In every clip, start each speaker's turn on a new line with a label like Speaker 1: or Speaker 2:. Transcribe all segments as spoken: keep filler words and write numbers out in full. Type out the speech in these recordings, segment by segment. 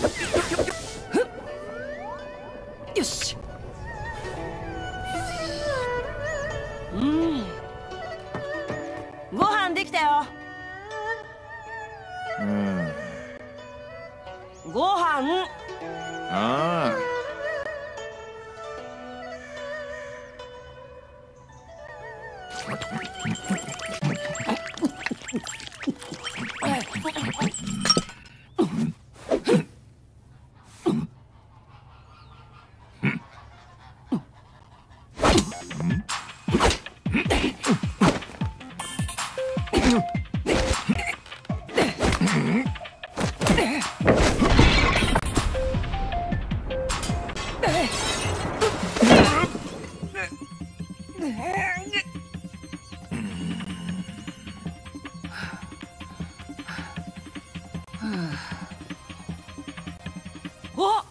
Speaker 1: よし。うん。ご飯できたよ。
Speaker 2: うん。
Speaker 1: ご飯。
Speaker 2: ああ。
Speaker 1: お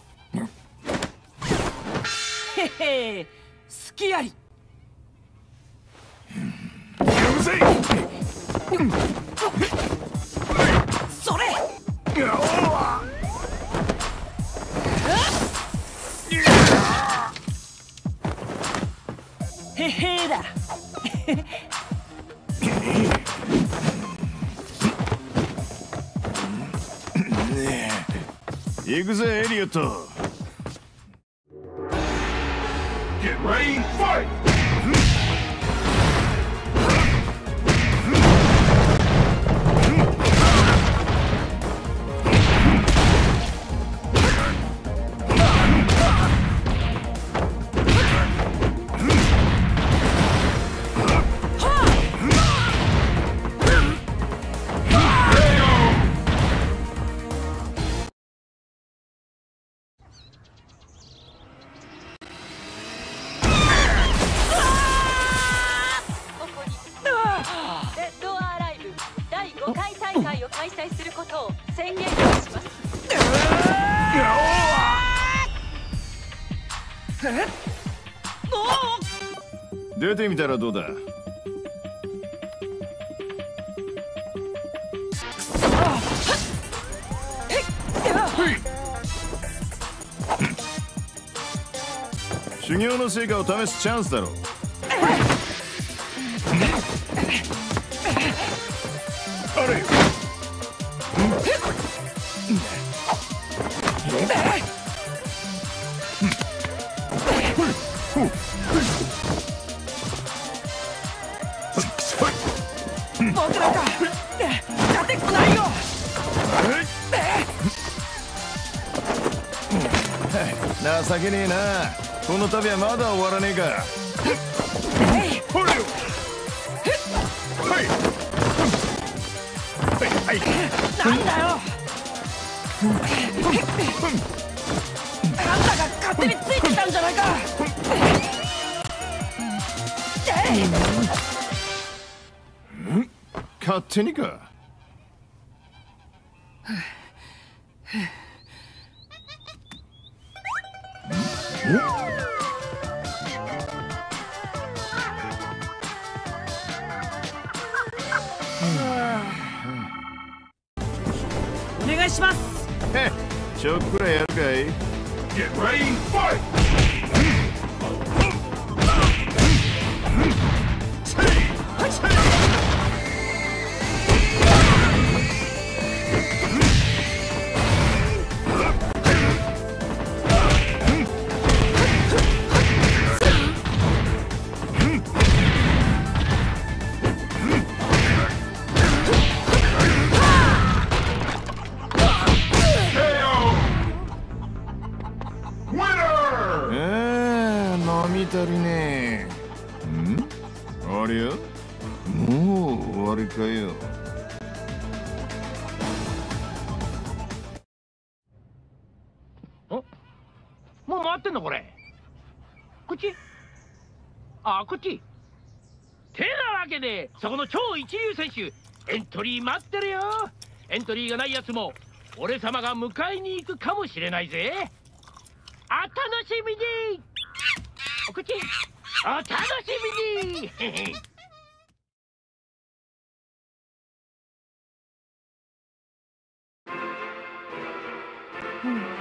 Speaker 1: へへ、すきやり。それ。へへだ。
Speaker 2: 行くぜエリオット。
Speaker 3: Get ready, fight!
Speaker 4: 開催することを宣言いたします。
Speaker 2: 出てみたらどうだ。修行の成果を試すチャンスだろう。あれ
Speaker 1: 僕なんか勝てっこないよ。
Speaker 2: 情けねえな。この旅はまだ終わらねえか。ほれよ。はいはいはい。
Speaker 1: なんだよ。あんたが勝手についてきたんじゃないか。
Speaker 2: 勝手にか。
Speaker 1: お願いします。
Speaker 2: へっ、ちょっくらやるかい。
Speaker 3: Get ready, fight!
Speaker 2: 足りねえ。ん？ありゃ？もう終わりかよ。
Speaker 5: お？もう回ってんのこれ？こっち？あ、こっち。てなわけでそこの超一流選手エントリー待ってるよ。エントリーがないやつも俺様が迎えに行くかもしれないぜ。お楽しみに。こっちお楽しみに。
Speaker 4: うん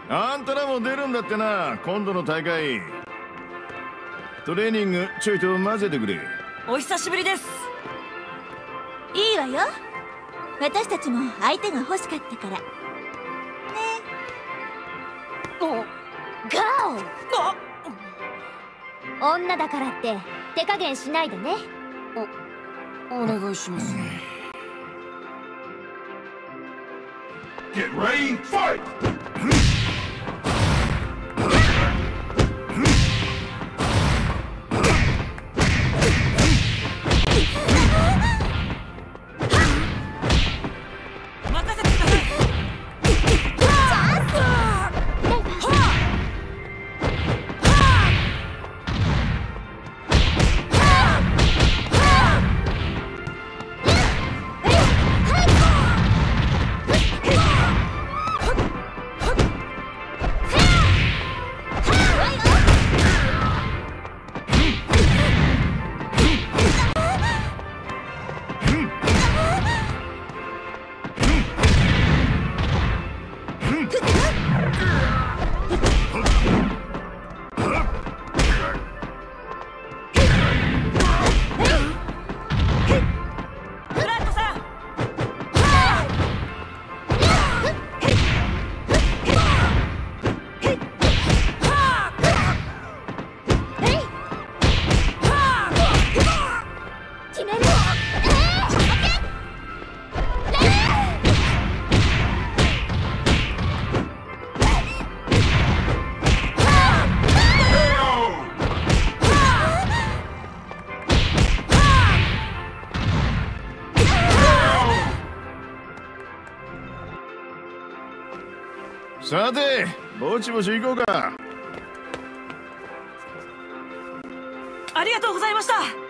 Speaker 2: あんたらも出るんだってな、今度の大会。トレーニングちょいと混ぜてくれ。
Speaker 1: お久しぶりです。
Speaker 6: いいわよ。私たちも相手が欲しかったからね。
Speaker 1: お
Speaker 6: ガオ。女だからって手加減しないでね。
Speaker 1: お願いします。
Speaker 3: Get ready, fight!
Speaker 1: 任せてください。
Speaker 2: さて、ぼちぼち行こうか。
Speaker 1: ありがとうございました。